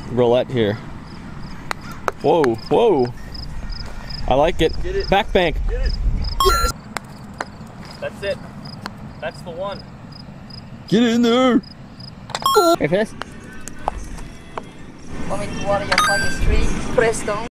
roulette here. Whoa, whoa. I like it. Get it. Back bank. Get it. Yes. That's it. That's the one. Get in there. Okay, for this. Want me to water your fucking street? Press down.